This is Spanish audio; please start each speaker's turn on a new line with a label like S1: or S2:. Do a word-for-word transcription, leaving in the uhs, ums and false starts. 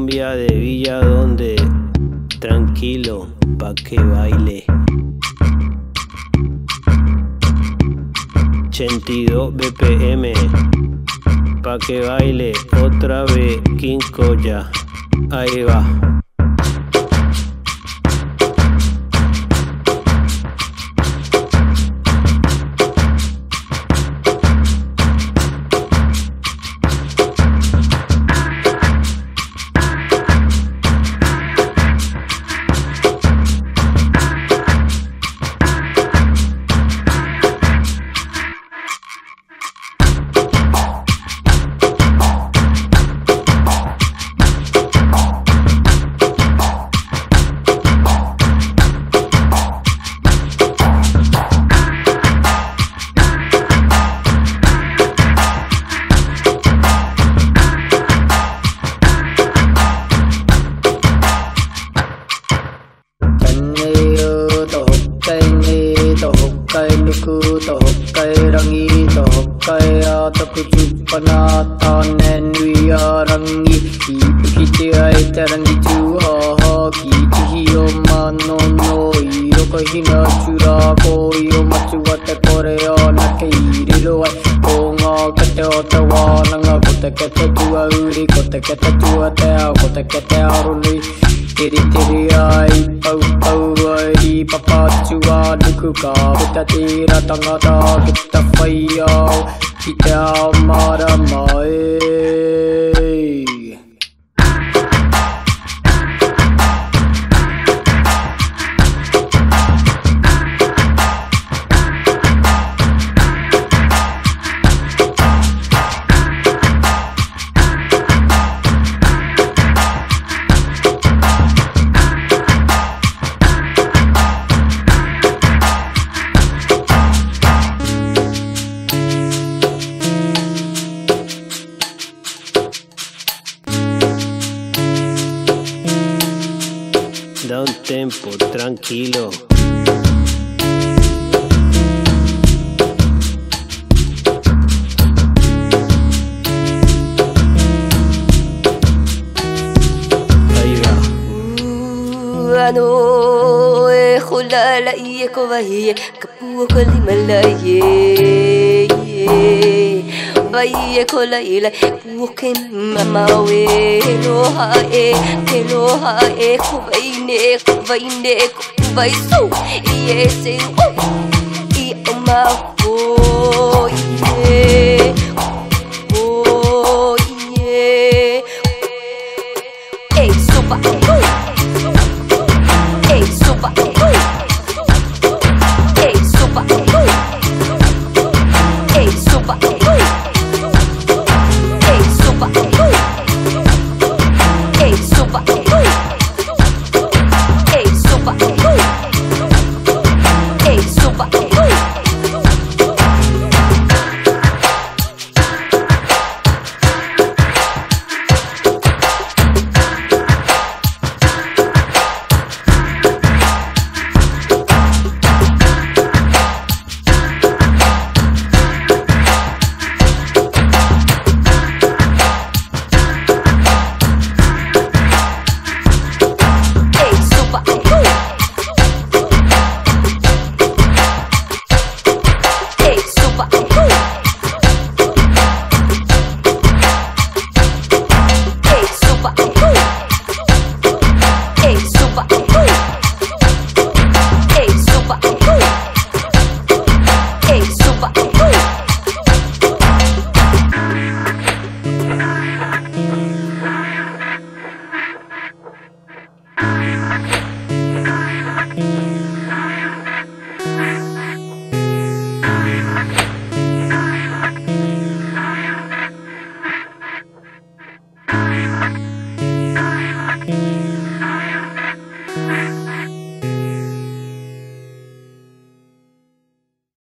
S1: cumbia de Villa Donde, tranquilo, pa' que baile. ochenta y dos B P M, pa' que baile otra vez King Koya. Ahí va.
S2: Tohokkai rangi tohokkai ataku chupana tanen wiya rangi ipukite ai tarangi chu ha ha kichi hiyo mano no iro kahina chura ko iro machu wate kore o nakiri ro ai konga kate otawa nanga kote kate chua uri kote kate chua te kote kate aruni tiri tiri ai pau pau ai papa chua duku ka kita tira tangata kita faya kita amara mai.
S1: Da un tempo, tranquilo. Ahí va.
S3: Ano e khulala iye ko vahiye kapu ko limalaye Baye kola ila puke mama we no ha e ke no ha e ko vaine ko vaine ko vai so iye se o i o ma